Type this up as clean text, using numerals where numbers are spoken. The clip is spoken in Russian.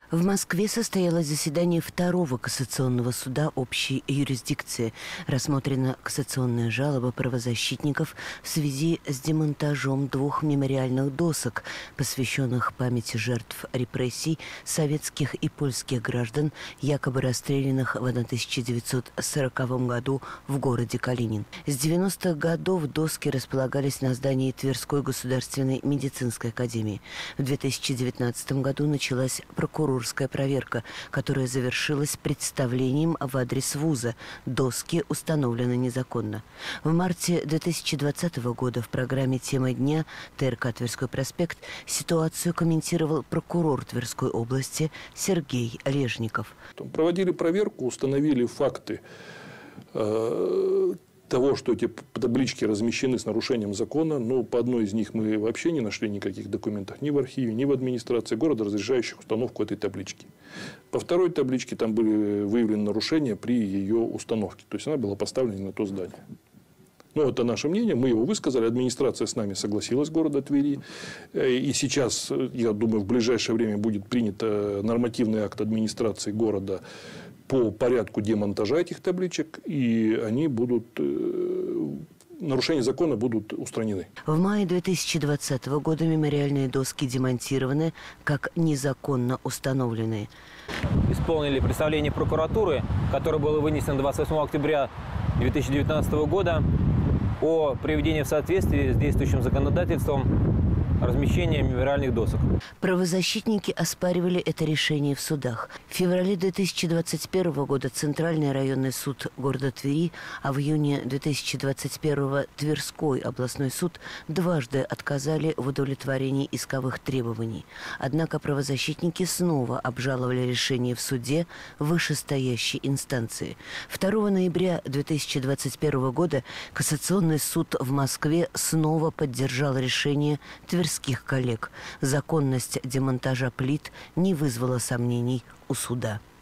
В Москве состоялось заседание Второго кассационного суда общей юрисдикции. Рассмотрена кассационная жалоба правозащитников в связи с демонтажом 2 мемориальных досок, посвященных памяти жертв репрессий советских и польских граждан, якобы расстрелянных в 1940 году в городе Калинин. С 90-х годов доски располагались на здании Тверской государственной медицинской академии. В 2019 году началась прокурорская проверка, которая завершилась представлением в адрес вуза. Доски установлены незаконно. В марте 2020 года в программе «Тема дня» ТРК «Тверской проспект» ситуацию комментировал прокурор Тверской области Сергей Лежников. Проводили проверку, установили факты того, что эти таблички размещены с нарушением закона, но по одной из них мы вообще не нашли никаких документов ни в архиве, ни в администрации города, разрешающих установку этой таблички. По второй табличке там были выявлены нарушения при ее установке, то есть она была поставлена на то здание. Ну, это наше мнение, мы его высказали, администрация с нами согласилась города Твери. И сейчас, я думаю, в ближайшее время будет принят нормативный акт администрации города по порядку демонтажа этих табличек, и они будут, нарушения закона будут устранены. В мае 2020 года мемориальные доски демонтированы как незаконно установленные. Исполнили представление прокуратуры, которое было вынесено 28 октября 2019 года о приведении в соответствии с действующим законодательством размещения мемориальных досок. Правозащитники оспаривали это решение в судах. В феврале 2021 года Центральный районный суд города Твери, а в июне 2021 Тверской областной суд дважды отказали в удовлетворении исковых требований. Однако правозащитники снова обжаловали решение в суде вышестоящей инстанции. 2 ноября 2021 года Кассационный суд в Москве снова поддержал решение тверских коллег. Законность демонтажа плит не вызвала сомнений у суда.